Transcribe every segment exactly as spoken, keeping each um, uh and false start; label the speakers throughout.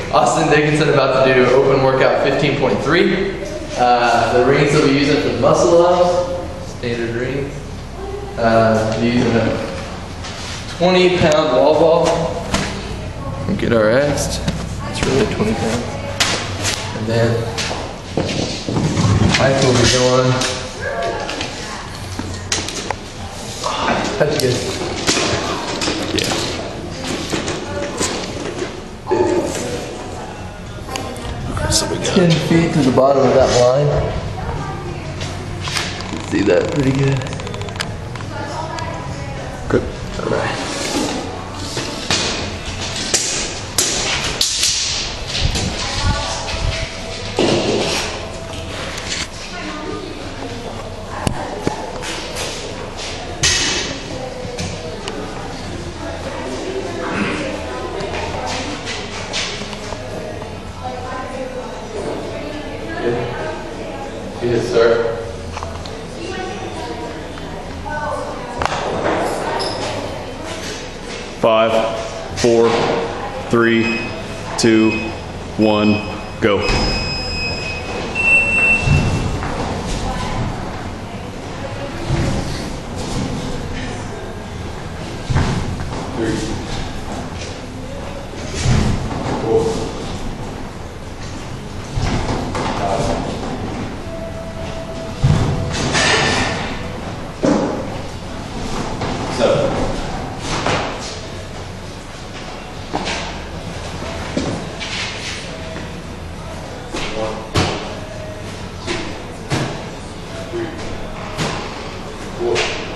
Speaker 1: Austin Dickinson about to do open workout fifteen point three. Uh, the rings that we use for the muscle ups, standard rings. Uh, we're using a twenty pound wall ball. Get our X. It's really twenty pounds. And then I will be going. Oh, that's good.
Speaker 2: So we got
Speaker 1: ten feet to the bottom of that line. See that pretty good.
Speaker 2: Good.
Speaker 1: All right. Yes, sir.
Speaker 2: five, four, three, two, one, go.
Speaker 1: Three, four, five. Seven. One, two, three, four,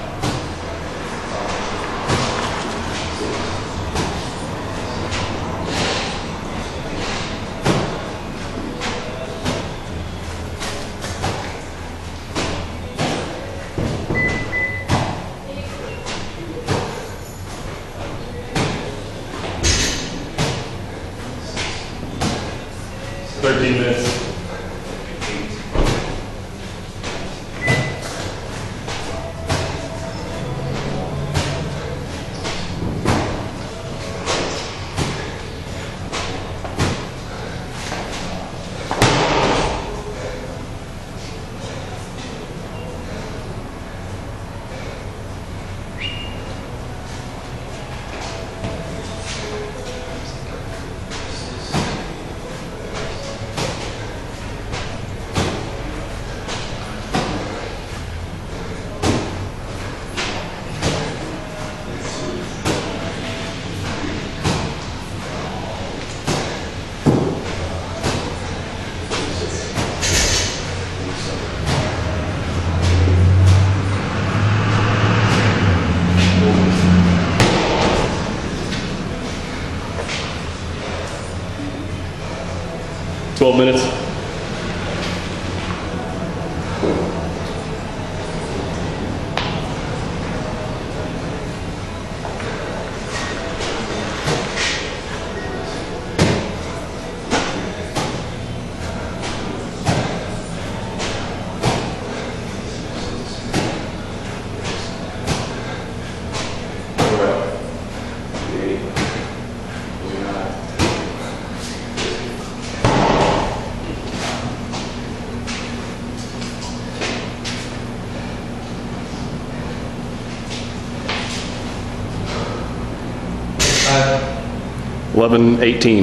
Speaker 1: five, six.
Speaker 2: thirteen minutes. twelve minutes. eleven eighteen.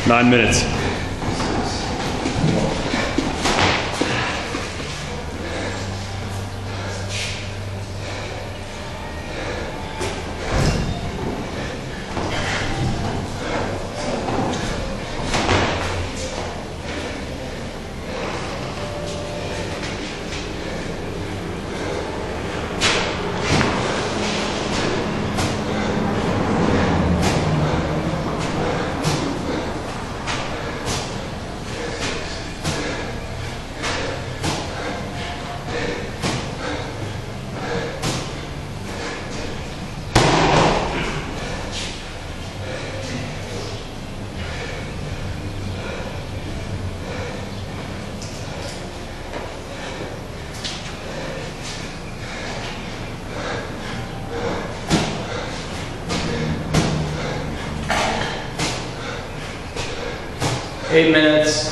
Speaker 2: Nine minutes.
Speaker 3: Eight minutes.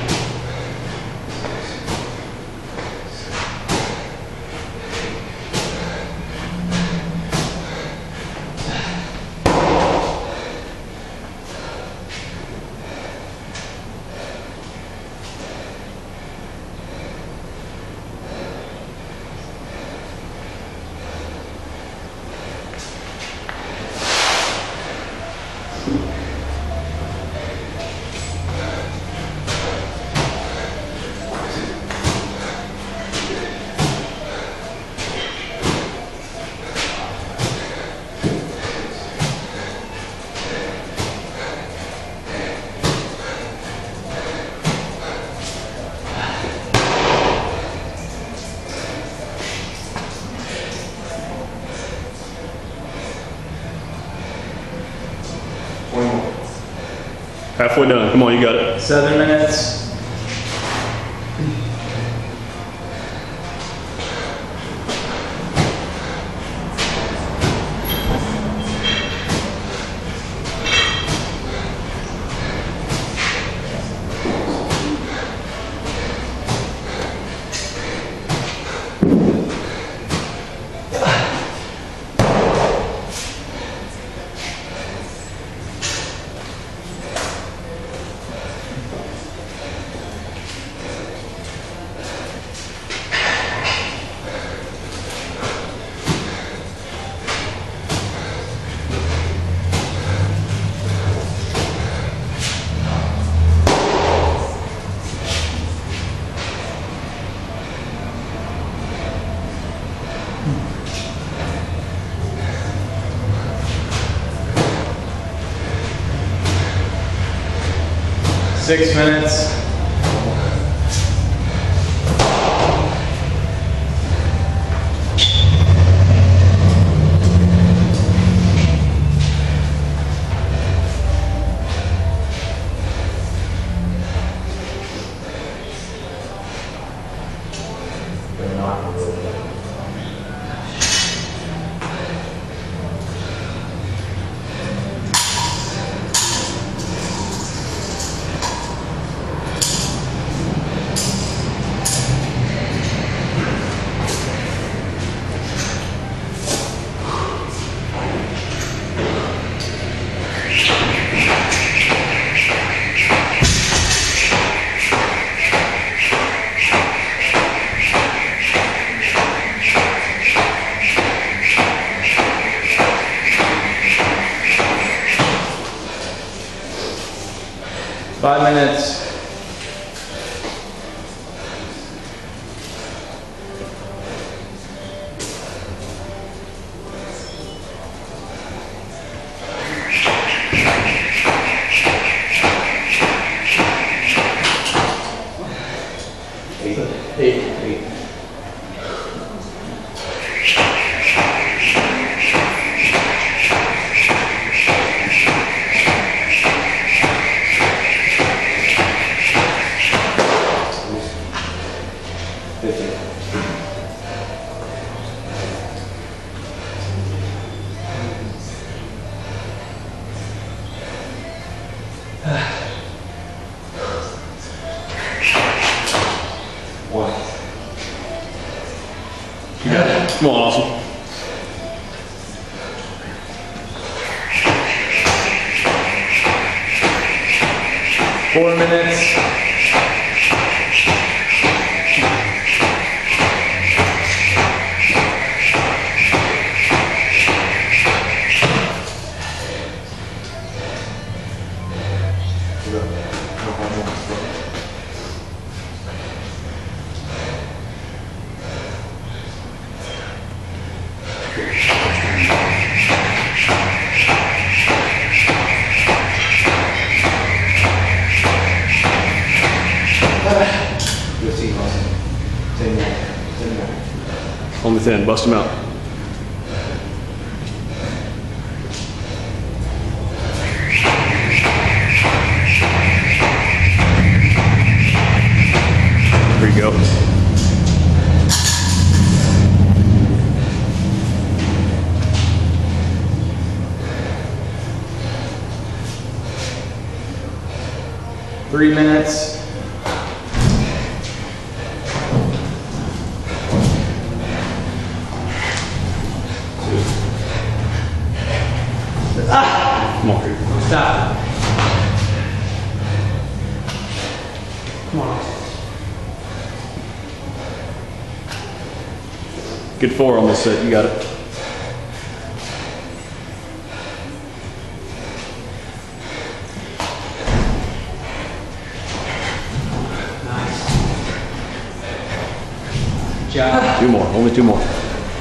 Speaker 2: Halfway done. Come on, you got it.
Speaker 3: Seven minutes. Six minutes. Five minutes.
Speaker 1: Eight. Eight.
Speaker 2: You got it. Come on, awesome.
Speaker 3: Four minutes.
Speaker 2: Only ten. Bust them out. There you go.
Speaker 3: Three minutes.
Speaker 2: Come on.
Speaker 3: Stop. Come on.
Speaker 2: Good four on this set. You got it.
Speaker 3: Nice. Good job.
Speaker 2: Two more. Only two more.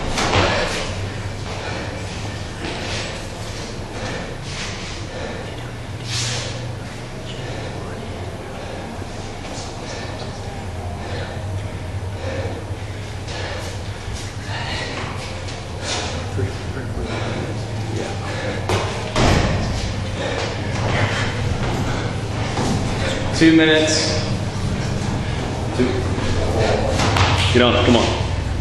Speaker 3: Two minutes.
Speaker 2: Two. Get on. Come on.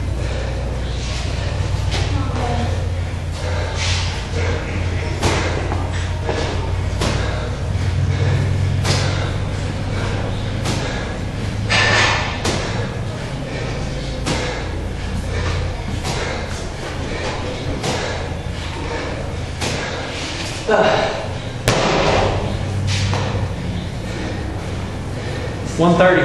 Speaker 3: one thirty.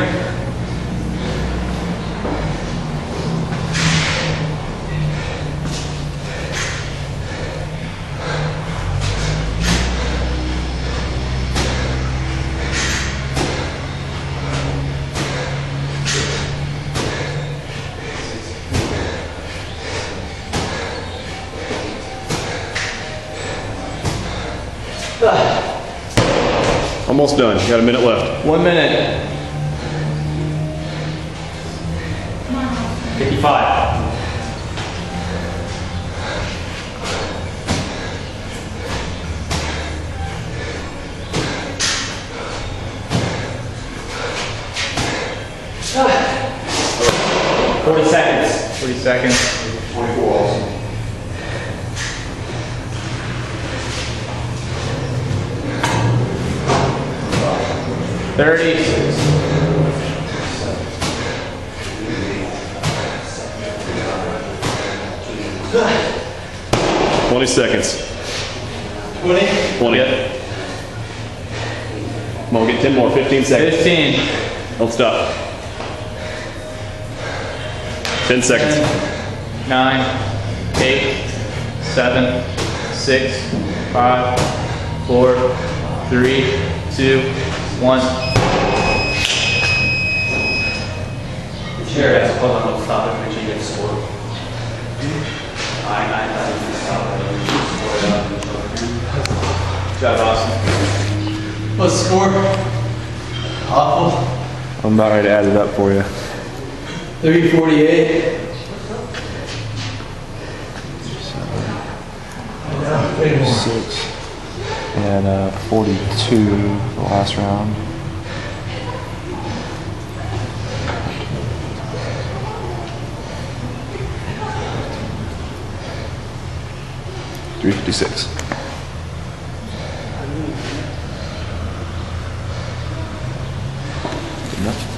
Speaker 2: Almost done. You got a minute left.
Speaker 3: One minute. fifty-five. Forty seconds. Forty seconds.
Speaker 4: twenty-four also.
Speaker 3: Thirty.
Speaker 2: Twenty seconds.
Speaker 3: Twenty.
Speaker 2: Twenty.
Speaker 3: Yep.
Speaker 2: Come on, we'll get ten more. Fifteen seconds.
Speaker 3: Fifteen.
Speaker 2: Don't stop. Ten seconds.
Speaker 3: Nine. Eight. Seven. Six. Five. Four. Three. Two. One.
Speaker 5: Sure, guys, hold on, don't stop it, make sure you get a score. I, I, I didn't stop it,
Speaker 3: Good job, Austin.
Speaker 1: What's the score? Awful.
Speaker 2: I'm about ready to add it up for you.
Speaker 1: three forty-eight.
Speaker 6: Six and uh, forty-two the last round.
Speaker 2: three fifty-six. Good enough.